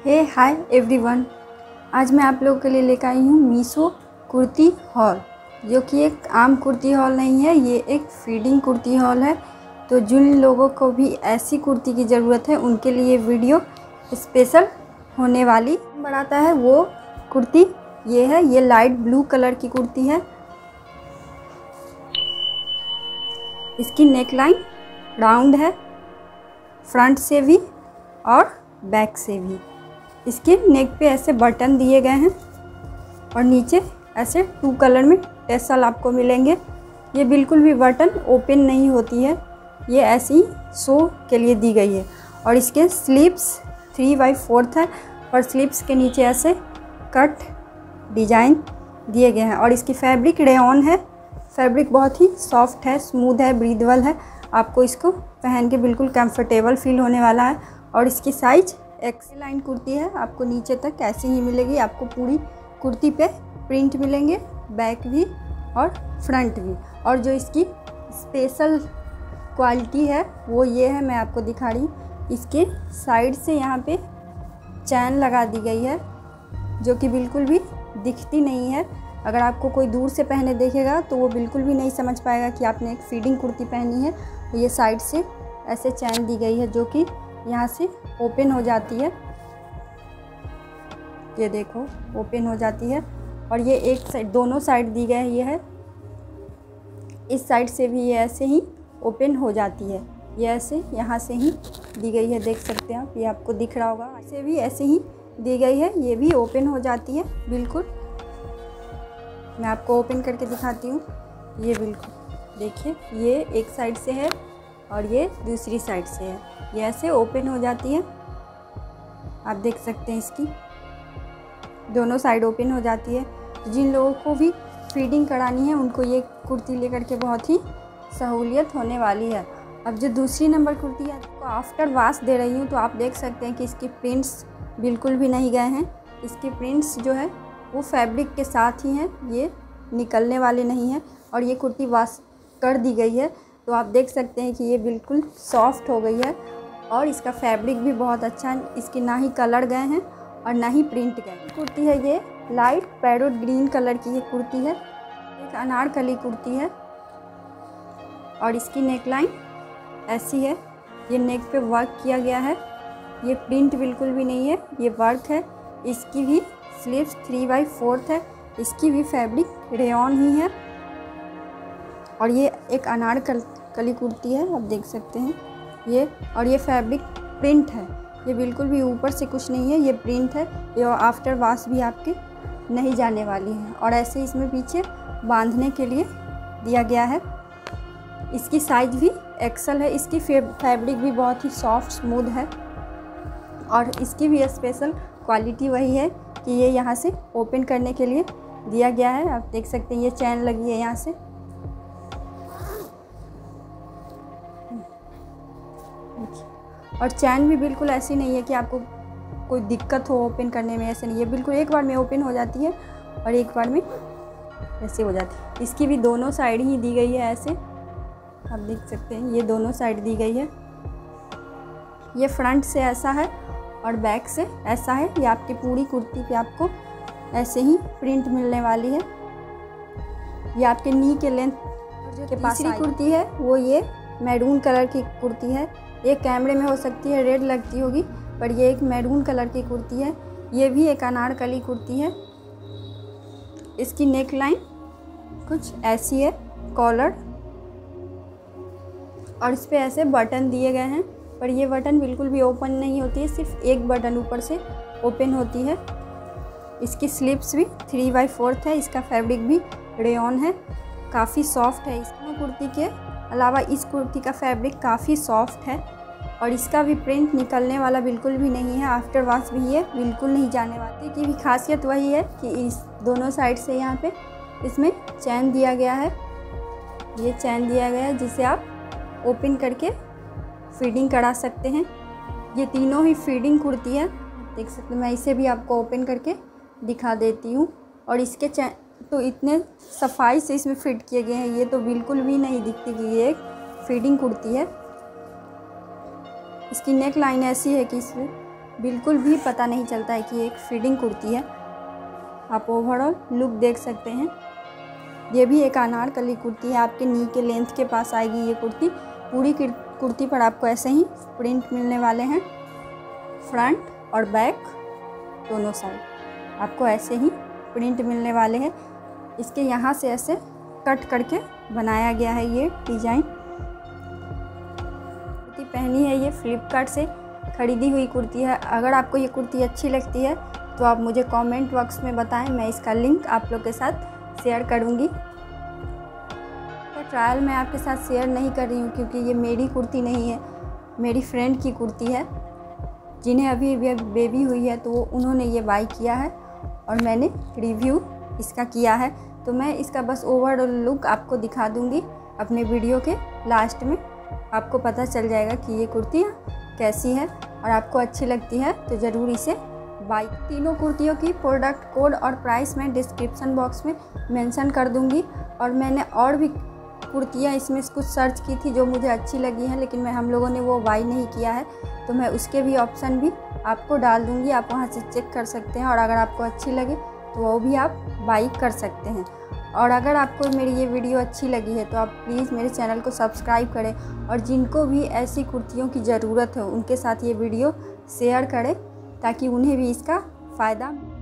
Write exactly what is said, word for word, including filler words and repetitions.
हे hi everyone, आज मैं आप लोगों के लिए लेकर आई हूँ मीशो कुर्ती हॉल, जो कि एक आम कुर्ती हॉल नहीं है, ये एक फीडिंग कुर्ती हॉल है। तो जिन लोगों को भी ऐसी कुर्ती की ज़रूरत है उनके लिए वीडियो स्पेशल होने वाली बढ़ाता है। वो कुर्ती ये है, ये लाइट ब्लू कलर की कुर्ती है। इसकी नेकलाइन राउंड है, फ्रंट से भी और बैक से भी। इसके नेक पे ऐसे बटन दिए गए हैं और नीचे ऐसे टू कलर में टेसल आपको मिलेंगे। ये बिल्कुल भी बटन ओपन नहीं होती है, ये ऐसी ही शो के लिए दी गई है। और इसके स्लीव्स थ्री बाई फोर्थ है और स्लीव्स के नीचे ऐसे कट डिजाइन दिए गए हैं। और इसकी फैब्रिक रेयॉन है, फैब्रिक बहुत ही सॉफ्ट है, स्मूथ है, ब्रीदेबल है। आपको इसको पहन के बिल्कुल कंफर्टेबल फील होने वाला है। और इसकी साइज एक्स लाइन कुर्ती है, आपको नीचे तक ऐसे ही मिलेगी। आपको पूरी कुर्ती पे प्रिंट मिलेंगे, बैक भी और फ्रंट भी। और जो इसकी स्पेशल क्वालिटी है वो ये है, मैं आपको दिखा रही हूँ। इसके साइड से यहाँ पे चैन लगा दी गई है, जो कि बिल्कुल भी दिखती नहीं है। अगर आपको कोई दूर से पहने देखेगा तो वो बिल्कुल भी नहीं समझ पाएगा कि आपने एक फीडिंग कुर्ती पहनी है। तो ये साइड से ऐसे चैन दी गई है, जो कि यहाँ से ओपन हो जाती है। ये देखो ओपन हो जाती है। और ये एक साइड, दोनों साइड दी गई ये है। इस साइड से भी ये ऐसे ही ओपन हो जाती है, ये ऐसे यहाँ से ही दी गई है, देख सकते हैं आप, ये आपको दिख रहा होगा। ऐसे भी ऐसे ही दी गई है, ये भी ओपन हो जाती है बिल्कुल। मैं आपको ओपन करके दिखाती हूँ। ये बिल्कुल देखिए, ये एक साइड से है और ये दूसरी साइड से है, ये ऐसे ओपन हो जाती है। आप देख सकते हैं, इसकी दोनों साइड ओपन हो जाती है। जिन लोगों को भी फीडिंग करानी है उनको ये कुर्ती लेकर के बहुत ही सहूलियत होने वाली है। अब जो दूसरी नंबर कुर्ती है, आपको आफ्टर वॉश दे रही हूँ, तो आप देख सकते हैं कि इसके प्रिंट्स बिल्कुल भी नहीं गए हैं। इसके प्रिंट्स जो है वो फैब्रिक के साथ ही हैं, ये निकलने वाले नहीं हैं। और ये कुर्ती वॉश कर दी गई है, तो आप देख सकते हैं कि ये बिल्कुल सॉफ्ट हो गई है। और इसका फैब्रिक भी बहुत अच्छा है, इसकी ना ही कलर गए हैं और ना ही प्रिंट गए। कुर्ती है ये लाइट पैरोट ग्रीन कलर की ये कुर्ती है, एक अनारकली कुर्ती है। और इसकी नेकलाइन ऐसी है, ये नेक पे वर्क किया गया है, ये प्रिंट बिल्कुल भी नहीं है, ये वर्क है। इसकी भी स्लीव्स थ्री बाई फोर्थ है, इसकी भी फैब्रिक रेयॉन ही है। और ये एक अनारकली कुर्ती है, आप देख सकते हैं ये। और ये फैब्रिक प्रिंट है, ये बिल्कुल भी ऊपर से कुछ नहीं है, ये प्रिंट है। ये आफ्टर वॉश भी आपके नहीं जाने वाली है। और ऐसे इसमें पीछे बांधने के लिए दिया गया है। इसकी साइज भी एक्सल है, इसकी फैब्रिक भी बहुत ही सॉफ्ट स्मूथ है। और इसकी भी स्पेशल क्वालिटी वही है कि ये यहाँ से ओपन करने के लिए दिया गया है। आप देख सकते हैं ये चैन लगी है यहाँ से। और चैन भी बिल्कुल ऐसी नहीं है कि आपको कोई दिक्कत हो ओपन करने में, ऐसे नहीं है। बिल्कुल एक बार में ओपन हो जाती है और एक बार में ऐसे हो जाती है। इसकी भी दोनों साइड ही दी गई है, ऐसे आप देख सकते हैं, ये दोनों साइड दी गई है। ये फ्रंट से ऐसा है और बैक से ऐसा है। ये आपकी पूरी कुर्ती पे आपको ऐसे ही प्रिंट मिलने वाली है। ये आपके नी के लेंथ के पास। तीसरी कुर्ती है वो ये मैरून कलर की कुर्ती है। ये कैमरे में हो सकती है रेड लगती होगी, पर ये एक मैरून कलर की कुर्ती है। ये भी एक अनारकली कुर्ती है। इसकी नेक लाइन कुछ ऐसी है, कॉलर, और इस पर ऐसे बटन दिए गए हैं, पर ये बटन बिल्कुल भी ओपन नहीं होती है, सिर्फ एक बटन ऊपर से ओपन होती है। इसकी स्लीव्स भी थ्री बाई फोर्थ है, इसका फैब्रिक भी रेयॉन है, काफ़ी सॉफ्ट है। इसमें कुर्ती के अलावा इस कुर्ती का फैब्रिक काफ़ी सॉफ्ट है और इसका भी प्रिंट निकलने वाला बिल्कुल भी नहीं है। आफ्टर वॉश भी ये बिल्कुल नहीं जाने वाली। की भी खासियत वही है कि इस दोनों साइड से यहाँ पे इसमें चैन दिया गया है, ये चैन दिया गया है जिसे आप ओपन करके फीडिंग करा सकते हैं। ये तीनों ही फीडिंग कुर्ती है, देख सकते हैं। मैं इसे भी आपको ओपन करके दिखा देती हूँ। और इसके चैन तो इतने सफाई से इसमें फिट किए गए हैं, ये तो बिल्कुल भी नहीं दिखती कि ये एक फीडिंग कुर्ती है। इसकी नेक लाइन ऐसी है कि इसमें बिल्कुल भी पता नहीं चलता है कि एक फिटिंग कुर्ती है। आप ओवरऑल लुक देख सकते हैं। ये भी एक अनारकली कुर्ती है, आपके नी के लेंथ के पास आएगी ये कुर्ती। पूरी कुर्ती पर आपको ऐसे ही प्रिंट मिलने वाले हैं, फ्रंट और बैक दोनों साइड आपको ऐसे ही प्रिंट मिलने वाले हैं। इसके यहाँ से ऐसे कट करके बनाया गया है ये डिज़ाइन। कुर्ती पहनी है ये फ्लिपकार्ट से ख़रीदी हुई कुर्ती है। अगर आपको ये कुर्ती अच्छी लगती है तो आप मुझे कमेंट बॉक्स में बताएं, मैं इसका लिंक आप लोग के साथ शेयर करूँगी। ट्रायल मैं आपके साथ शेयर नहीं कर रही हूँ क्योंकि ये मेरी कुर्ती नहीं है, मेरी फ्रेंड की कुर्ती है जिन्हें अभी बेबी हुई है, तो वो उन्होंने ये बाई किया है और मैंने रिव्यू इसका किया है। तो मैं इसका बस ओवरऑल लुक आपको दिखा दूँगी अपने वीडियो के लास्ट में। आपको पता चल जाएगा कि ये कुर्ती कैसी है और आपको अच्छी लगती है तो ज़रूर इसे बाई। तीनों कुर्तियों की प्रोडक्ट कोड और प्राइस मैं डिस्क्रिप्शन बॉक्स में मेंशन कर दूँगी। और मैंने और भी कुर्तियाँ इसमें कुछ सर्च की थी जो मुझे अच्छी लगी हैं, लेकिन मैं हम लोगों ने वो बाई नहीं किया है, तो मैं उसके भी ऑप्शन भी आपको डाल दूँगी। आप वहाँ से चेक कर सकते हैं और अगर आपको अच्छी लगे तो वो भी आप बाई कर सकते हैं। और अगर आपको मेरी ये वीडियो अच्छी लगी है तो आप प्लीज़ मेरे चैनल को सब्सक्राइब करें और जिनको भी ऐसी कुर्तियों की ज़रूरत है उनके साथ ये वीडियो शेयर करें ताकि उन्हें भी इसका फ़ायदा